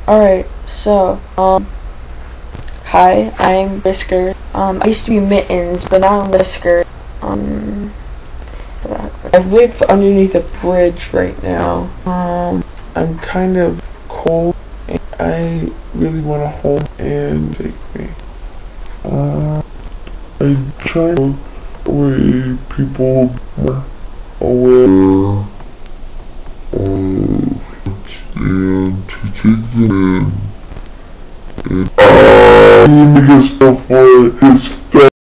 Alright, so, hi, I'm Whisker. I used to be Mittens, but now I'm Whisker. I live underneath a bridge right now. I'm kind of cold, and I really want a home and take me. I try to away people more aware and to take them in. And make us go for his